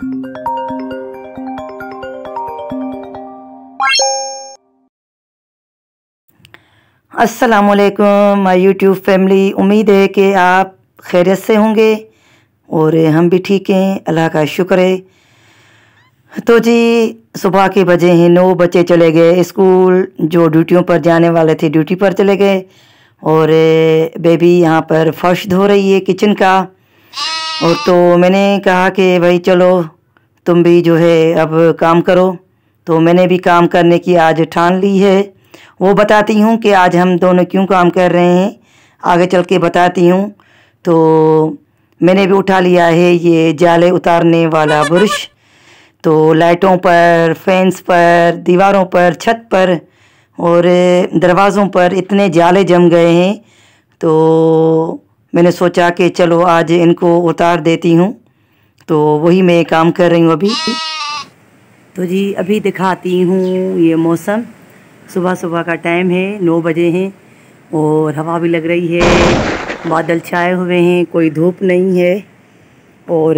अस्सलामुअलैकुम my YouTube family. उम्मीद है कि आप खैरियत से होंगे और हम भी ठीक हैं, अल्लाह का शुक्र है। तो जी सुबह के बजे हैं 9, बच्चे चले गए स्कूल, जो ड्यूटियों पर जाने वाले थे ड्यूटी पर चले गए और बेबी यहाँ पर फर्श धो रही है किचन का। और तो मैंने कहा कि भाई चलो तुम भी जो है अब काम करो, तो मैंने भी काम करने की आज ठान ली है। वो बताती हूँ कि आज हम दोनों क्यों काम कर रहे हैं, आगे चल के बताती हूँ। तो मैंने भी उठा लिया है ये जाले उतारने वाला ब्रश। तो लाइटों पर, फैंस पर, दीवारों पर, छत पर और दरवाज़ों पर इतने जाले जम गए हैं, तो मैंने सोचा कि चलो आज इनको उतार देती हूँ। तो वही मैं काम कर रही हूँ अभी। तो जी अभी दिखाती हूँ ये मौसम। सुबह सुबह का टाइम है, 9 बजे हैं और हवा भी लग रही है, बादल छाए हुए हैं, कोई धूप नहीं है। और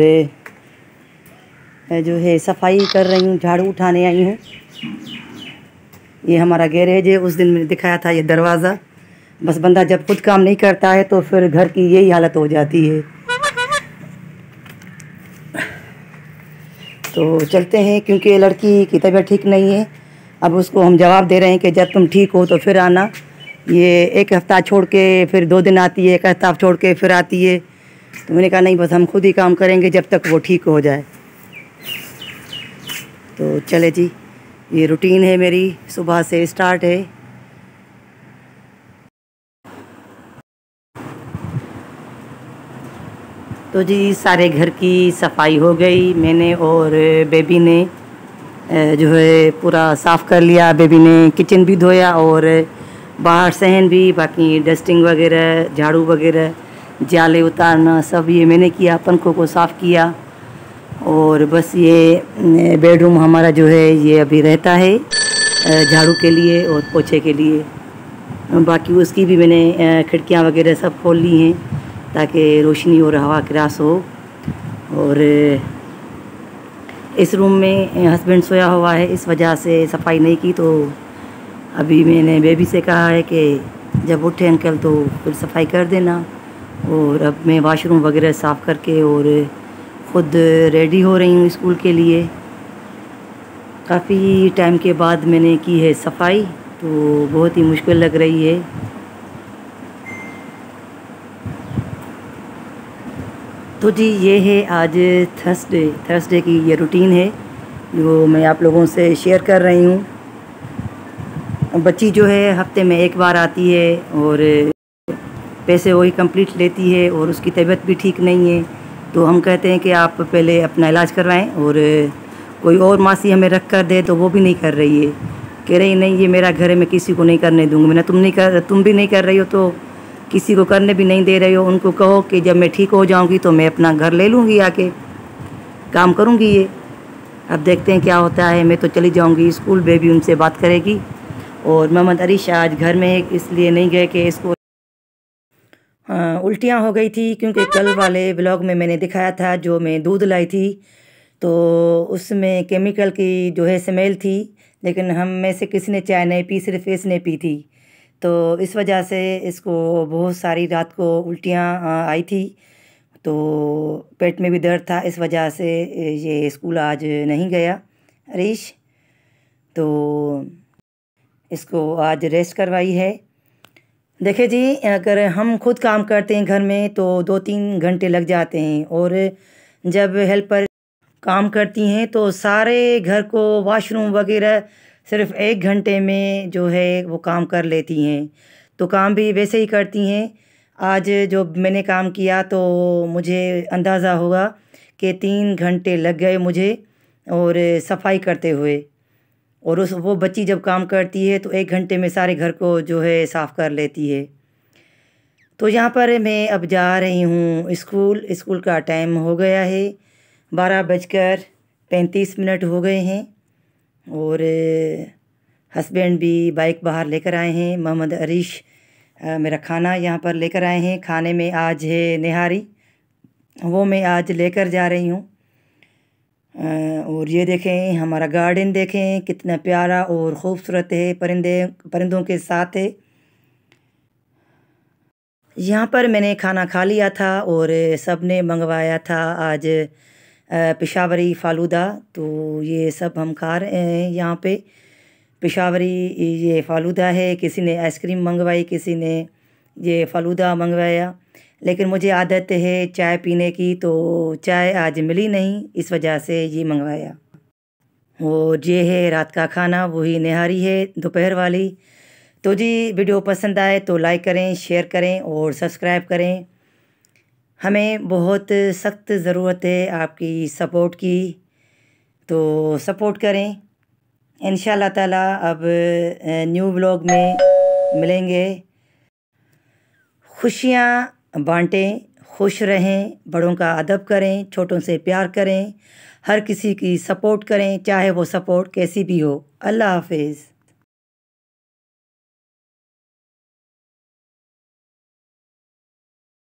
जो है सफाई कर रही हूँ, झाड़ू उठाने आई हूँ। ये हमारा गैरेज है, उस दिन मैंने दिखाया था ये दरवाज़ा। बस बंदा जब खुद काम नहीं करता है तो फिर घर की यही हालत हो जाती है। तो चलते हैं क्योंकि लड़की की तबीयत ठीक नहीं है। अब उसको हम जवाब दे रहे हैं कि जब तुम ठीक हो तो फिर आना। ये एक हफ़्ता छोड़ के फिर 2 दिन आती है, एक हफ़्ता छोड़ के फिर आती है। तो मैंने कहा नहीं, बस हम खुद ही काम करेंगे जब तक वो ठीक हो जाए। तो चले जी, ये रूटीन है मेरी, सुबह से स्टार्ट है। तो जी सारे घर की सफाई हो गई, मैंने और बेबी ने जो है पूरा साफ़ कर लिया। बेबी ने किचन भी धोया और बाहर सहन भी, बाकी डस्टिंग वगैरह, झाड़ू वगैरह, जाले उतारना सब ये मैंने किया, पंखों को साफ़ किया। और बस ये बेडरूम हमारा जो है ये अभी रहता है झाड़ू के लिए और पोछे के लिए। बाकी उसकी भी मैंने खिड़कियाँ वगैरह सब खोल ली हैं ताकि रोशनी और हवा क्रॉस हो। और इस रूम में हस्बैंड सोया हुआ है, इस वजह से सफाई नहीं की। तो अभी मैंने बेबी से कहा है कि जब उठे अंकल तो फिर सफाई कर देना। और अब मैं वाशरूम वगैरह साफ़ करके और ख़ुद रेडी हो रही हूँ स्कूल के लिए। काफ़ी टाइम के बाद मैंने की है सफाई, तो बहुत ही मुश्किल लग रही है। तो जी ये है आज थर्सडे की ये रूटीन है जो मैं आप लोगों से शेयर कर रही हूँ। बच्ची जो है हफ्ते में एक बार आती है और पैसे वही कंप्लीट लेती है और उसकी तबीयत भी ठीक नहीं है। तो हम कहते हैं कि आप पहले अपना इलाज करवाएं और कोई और मासी हमें रख कर दे, तो वो भी नहीं कर रही है। कह रही नहीं ये मेरा घर है, मैं किसी को नहीं करने दूँगी। मैंने तुम भी नहीं कर रही हो तो किसी को करने भी नहीं दे रही हो। उनको कहो कि जब मैं ठीक हो जाऊंगी तो मैं अपना घर ले लूँगी, आके काम करूँगी ये। अब देखते हैं क्या होता है। मैं तो चली जाऊँगी स्कूल, बेबी उनसे बात करेगी। और मोहम्मद अरीश आज घर में इसलिए नहीं गए कि इसको उल्टियाँ हो गई थी, क्योंकि कल वाले ब्लॉग में मैंने दिखाया था जो मैं दूध लाई थी तो उसमें केमिकल की जो है स्मेल थी, लेकिन हम में से किसी ने चाय नहीं पी, सिर्फ इसने पी थी। तो इस वजह से इसको बहुत सारी रात को उल्टियाँ आई थी, तो पेट में भी दर्द था, इस वजह से ये स्कूल आज नहीं गया अरीश। तो इसको आज रेस्ट करवाई है। देखिए जी, अगर हम खुद काम करते हैं घर में तो 2-3 घंटे लग जाते हैं, और जब हेल्पर काम करती हैं तो सारे घर को, वॉशरूम वगैरह सिर्फ 1 घंटे में जो है वो काम कर लेती हैं। तो काम भी वैसे ही करती हैं। आज जो मैंने काम किया तो मुझे अंदाज़ा होगा कि 3 घंटे लग गए मुझे और सफाई करते हुए। और वो बच्ची जब काम करती है तो 1 घंटे में सारे घर को जो है साफ़ कर लेती है। तो यहाँ पर मैं अब जा रही हूँ स्कूल का टाइम हो गया है, 12:35 हो गए हैं। और हस्बैंड भी बाइक बाहर लेकर आए हैं। मोहम्मद अरीश मेरा खाना यहाँ पर लेकर आए हैं। खाने में आज है निहारी, वो मैं आज लेकर जा रही हूँ। और ये देखें हमारा गार्डन, देखें कितना प्यारा और ख़ूबसूरत है, परिंदों के साथ है। यहाँ पर मैंने खाना खा लिया था और सब ने मंगवाया था आज पेशावरी फ़ालूदा। तो ये सब हम खा रहे हैं यहाँ पे। पेशावरी ये फ़ालूदा है, किसी ने आइसक्रीम मंगवाई, किसी ने ये फ़ालूदा मंगवाया। लेकिन मुझे आदत है चाय पीने की, तो चाय आज मिली नहीं, इस वजह से ये मंगवाया। और ये है रात का खाना, वही निहारी है दोपहर वाली। तो जी वीडियो पसंद आए तो लाइक करें, शेयर करें और सब्सक्राइब करें। हमें बहुत सख्त ज़रूरत है आपकी सपोर्ट की, तो सपोर्ट करें। इंशाल्लाह ताला अब न्यू व्लॉग में मिलेंगे। खुशियाँ बांटें, खुश रहें, बड़ों का अदब करें, छोटों से प्यार करें, हर किसी की सपोर्ट करें, चाहे वो सपोर्ट कैसी भी हो। अल्लाह हाफिज़।